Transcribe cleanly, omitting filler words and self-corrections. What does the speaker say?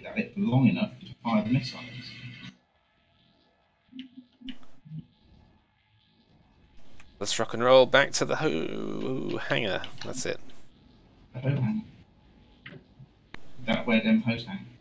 at it for long enough to fire the missiles. Let's rock and roll back to the hangar. That's it. I don't hang. That where them posts hang.